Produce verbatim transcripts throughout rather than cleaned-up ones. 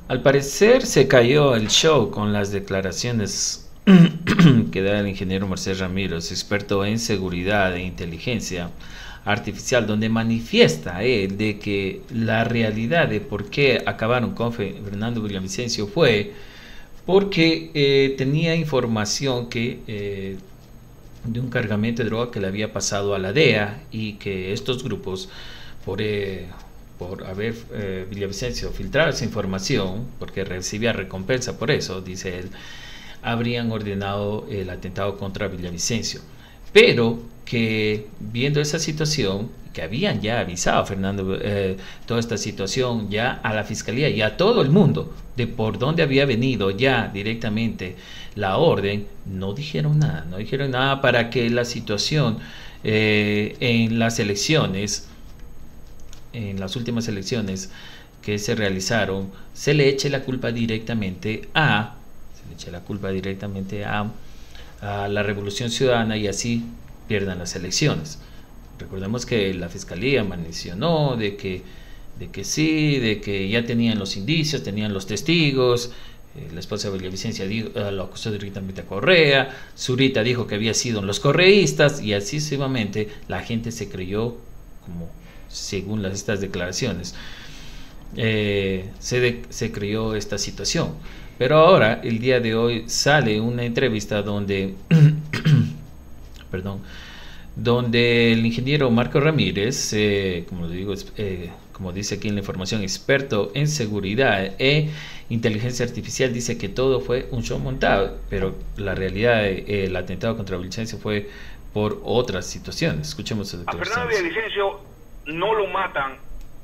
Al parecer se cayó el show con las declaraciones que da el ingeniero Marcel Ramírez, experto en seguridad e inteligencia artificial, donde manifiesta él de que la realidad de por qué acabaron con Fernando Villavicencio fue porque eh, tenía información que eh, de un cargamento de droga que le había pasado a la D E A y que estos grupos por eh, por haber eh, Villavicencio filtrado esa información, porque recibía recompensa por eso, dice él, habrían ordenado el atentado contra Villavicencio. Pero que viendo esa situación, que habían ya avisado a Fernando eh, toda esta situación ya a la fiscalía y a todo el mundo de por dónde había venido ya directamente la orden, no dijeron nada, no dijeron nada para que la situación eh, en las elecciones en las últimas elecciones que se realizaron, se le eche la culpa directamente a, se le eche la culpa directamente a, a la Revolución Ciudadana y así pierdan las elecciones. Recordemos que la Fiscalía mencionó de que, de que sí, de que ya tenían los indicios, tenían los testigos, eh, la esposa de Villavicencio dijo, eh, lo acusó directamente a Correa, Zurita dijo que había sido los correístas y así sucesivamente la gente se creyó como según las, estas declaraciones, eh, se, de, se creó esta situación. Pero ahora, el día de hoy, sale una entrevista donde, perdón, donde el ingeniero Marco Ramírez, eh, como digo, eh, como dice aquí en la información, experto en seguridad e inteligencia artificial, dice que todo fue un show montado, pero la realidad, eh, el atentado contra Villavicencio fue por otras situaciones. Escuchemos sus declaraciones. A Fernando Villavicencio no lo matan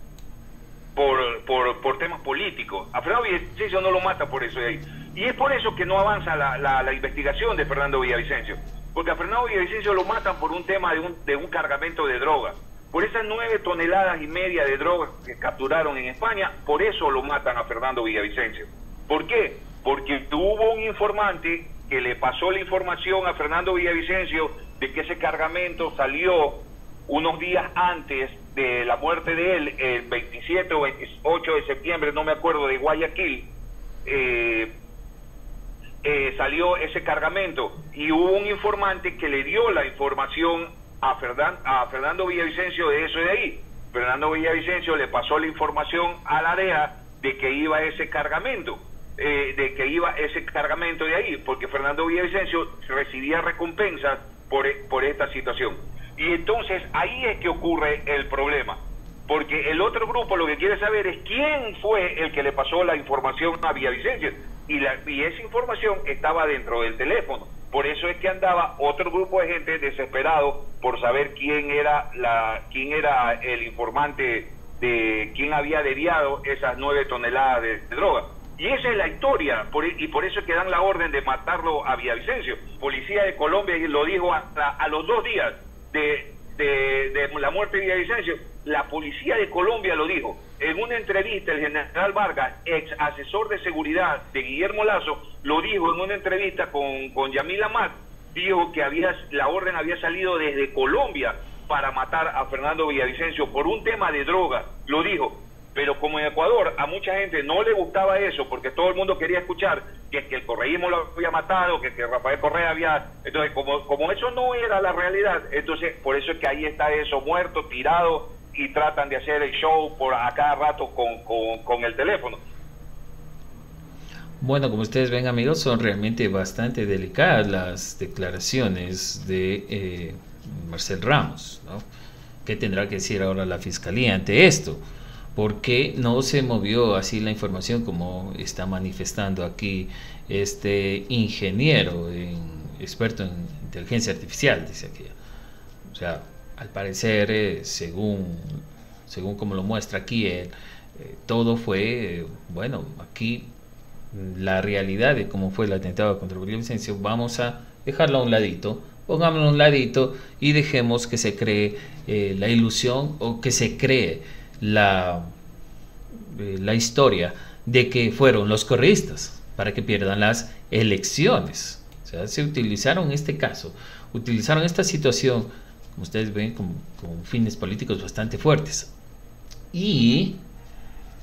por, por, por temas políticos. A Fernando Villavicencio no lo mata por eso de ahí. Y es por eso que no avanza la, la, la investigación de Fernando Villavicencio. Porque a Fernando Villavicencio lo matan por un tema de un, de un cargamento de droga. Por esas nueve toneladas y media de droga que capturaron en España, por eso lo matan a Fernando Villavicencio. ¿Por qué? Porque hubo un informante que le pasó la información a Fernando Villavicencio de que ese cargamento salió unos días antes de la muerte de él, el veintisiete o veintiocho de septiembre, no me acuerdo, de Guayaquil, eh, eh, salió ese cargamento y hubo un informante que le dio la información a, Ferdan, a Fernando Villavicencio de eso de ahí. Fernando Villavicencio le pasó la información a la D E A de que iba ese cargamento, eh, de que iba ese cargamento de ahí, porque Fernando Villavicencio recibía recompensas por, por esta situación. Y entonces ahí es que ocurre el problema, porque el otro grupo lo que quiere saber es quién fue el que le pasó la información a Villavicencio, y, la, y esa información estaba dentro del teléfono. Por eso es que andaba otro grupo de gente desesperado por saber quién era la quién era el informante de quién había desviado esas nueve toneladas de, de droga. Y esa es la historia, por, y por eso es que dan la orden de matarlo a Villavicencio. Policía de Colombia lo dijo hasta a los dos días de, de, de la muerte de Villavicencio. La policía de Colombia lo dijo. En una entrevista, el general Vargas, ex asesor de seguridad de Guillermo Lazo, lo dijo en una entrevista con, con Yamil Amat, dijo que había, la orden había salido desde Colombia para matar a Fernando Villavicencio por un tema de droga, lo dijo. Pero como en Ecuador a mucha gente no le gustaba eso, porque todo el mundo quería escuchar que, que el correísmo lo había matado, que, que Rafael Correa había... Entonces, como, como eso no era la realidad, entonces por eso es que ahí está eso muerto, tirado, y tratan de hacer el show por a cada rato con, con, con el teléfono. Bueno, como ustedes ven, amigos, son realmente bastante delicadas las declaraciones de eh, Marcel Ramos, ¿no? ¿Qué tendrá que decir ahora la Fiscalía ante esto? ¿Por qué no se movió así la información como está manifestando aquí este ingeniero en, experto en inteligencia artificial? Dice aquí. O sea, al parecer, eh, según, según como lo muestra aquí, él, eh, todo fue, eh, bueno, aquí la realidad de cómo fue el atentado contra Villavicencio, vamos a dejarlo a un ladito, pongámoslo a un ladito y dejemos que se cree eh, la ilusión o que se cree la, eh, la historia de que fueron los correístas para que pierdan las elecciones. O sea, se utilizaron este caso, utilizaron esta situación, como ustedes ven, con, con fines políticos bastante fuertes. Y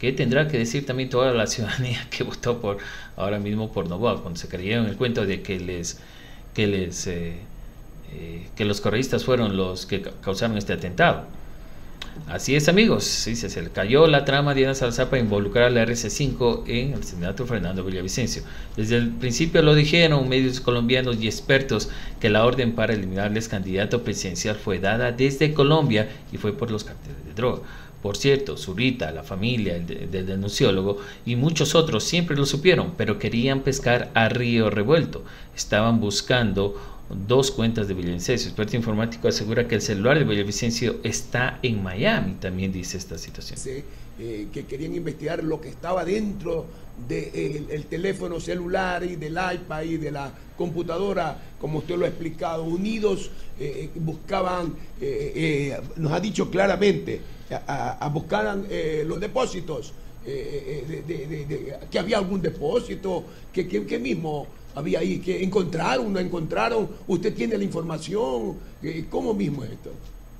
¿Qué tendrá que decir también toda la ciudadanía que votó por ahora mismo por Noboa, cuando se creyeron el cuento de que les que les eh, eh, que los correístas fueron los que causaron este atentado? Así es, amigos, sí, se le cayó la trama de Diana Salazar para involucrar a la R C cinco en el asesinato de Fernando Villavicencio. Desde el principio lo dijeron medios colombianos y expertos que la orden para eliminarles candidato presidencial fue dada desde Colombia y fue por los carteles de droga. Por cierto, Zurita, la familia del de, de denunciólogo y muchos otros siempre lo supieron, pero querían pescar a río revuelto. Estaban buscando dos cuentas de Villavicencio. Experto informático asegura que el celular de Villavicencio está en Miami, también dice esta situación. Sí, eh, que querían investigar lo que estaba dentro del de el teléfono celular y del iPad y de la computadora, como usted lo ha explicado, unidos, eh, buscaban, eh, eh, nos ha dicho claramente, a, a buscaran eh, los depósitos, eh, de, de, de, de, que había algún depósito, que, que, que mismo había ahí, que encontraron, no encontraron, usted tiene la información, ¿cómo mismo es esto?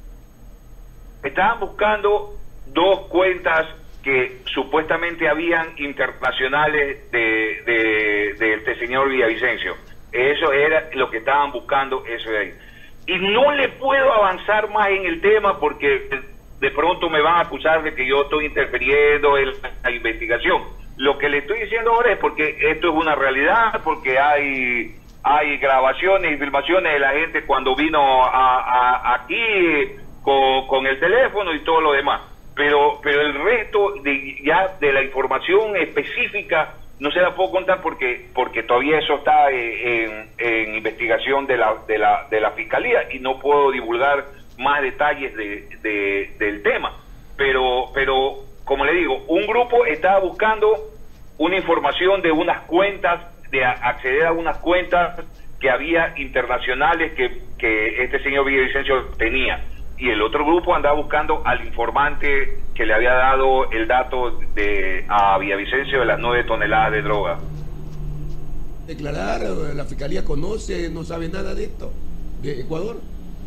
Estaban buscando dos cuentas que supuestamente habían internacionales de, de, de este señor Villavicencio. Eso era lo que estaban buscando, eso de ahí. Y no le puedo avanzar más en el tema porque de pronto me van a acusar de que yo estoy interfiriendo en la investigación. Lo que le estoy diciendo ahora es porque esto es una realidad, porque hay hay grabaciones y filmaciones de la gente cuando vino a, a, aquí con, con el teléfono y todo lo demás. Pero pero el resto de ya de la información específica no se la puedo contar porque porque todavía eso está en, en investigación de la de la de la fiscalía y no puedo divulgar más detalles de, de del tema. Pero pero como le digo, un grupo estaba buscando una información de unas cuentas, de acceder a unas cuentas que había internacionales que, que este señor Villavicencio tenía. Y el otro grupo andaba buscando al informante que le había dado el dato de a Villavicencio de las nueve toneladas de droga. Declarar, la fiscalía conoce, no sabe nada de esto, de Ecuador.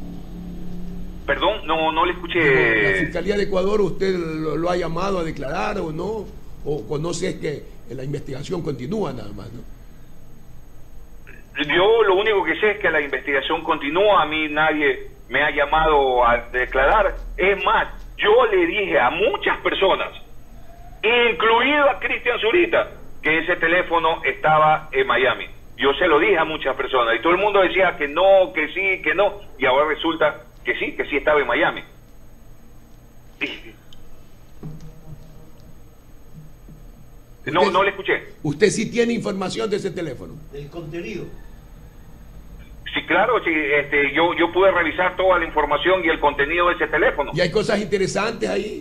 Perdón, no no le escuché. La Fiscalía de Ecuador, ¿usted lo, lo ha llamado a declarar o no? ¿O conoce que la investigación continúa nada más, no? Yo lo único que sé es que la investigación continúa, a mí nadie me ha llamado a declarar. Es más, yo le dije a muchas personas, incluido a Cristian Zurita, que ese teléfono estaba en Miami. Yo se lo dije a muchas personas y todo el mundo decía que no, que sí, que no, y ahora resulta que sí, que sí estaba en Miami. No, usted, no le escuché. ¿Usted sí tiene información de ese teléfono? Del contenido. Sí, claro, sí, este, yo, yo pude revisar toda la información y el contenido de ese teléfono. ¿Y hay cosas interesantes ahí?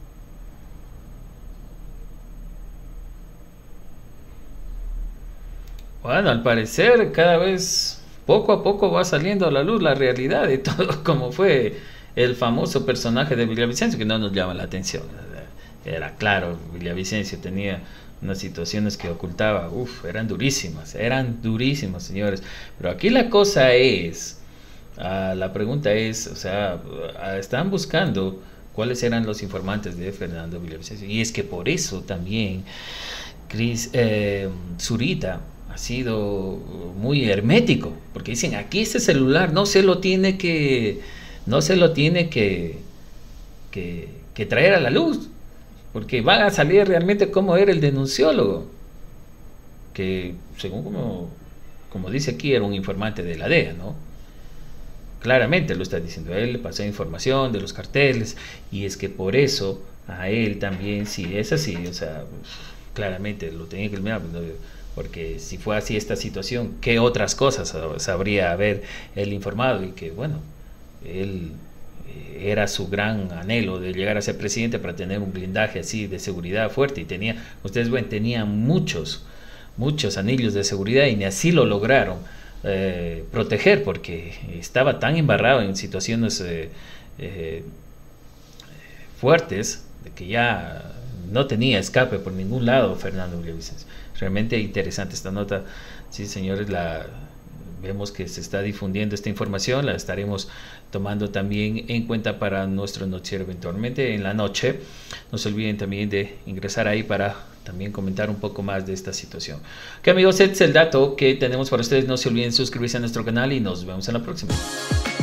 Bueno, al parecer cada vez poco a poco va saliendo a la luz la realidad de todo como fue el famoso personaje de Villavicencio, que no nos llama la atención. Era claro, Villavicencio tenía unas situaciones que ocultaba, uff, eran durísimas, eran durísimas, señores. Pero aquí la cosa es, uh, la pregunta es, o sea, uh, están buscando cuáles eran los informantes de Fernando Villavicencio. Y es que por eso también Chris, eh, Zurita ha sido muy hermético, porque dicen, aquí ese celular no se lo tiene que, no se lo tiene que, que, que traer a la luz, porque van a salir realmente cómo era el denunciólogo, que según como, como dice aquí, era un informante de la D E A, ¿no? Claramente lo está diciendo, él le pasó información de los carteles, y es que por eso a él también, si es así, o sea, claramente lo tenía que eliminar, porque si fue así esta situación, ¿qué otras cosas sabría haber él informado? Y que bueno, él era su gran anhelo de llegar a ser presidente para tener un blindaje así de seguridad fuerte, y tenía, ustedes ven, tenía muchos muchos anillos de seguridad y ni así lo lograron eh, proteger, porque estaba tan embarrado en situaciones eh, eh, fuertes de que ya no tenía escape por ningún lado Fernando Villavicencio. Realmente interesante esta nota, sí, señores. La vemos que se está difundiendo esta información, la estaremos tomando también en cuenta para nuestro noticiero eventualmente en la noche. No se olviden también de ingresar ahí para también comentar un poco más de esta situación. Ok, amigos, este es el dato que tenemos para ustedes. No se olviden suscribirse a nuestro canal y nos vemos en la próxima.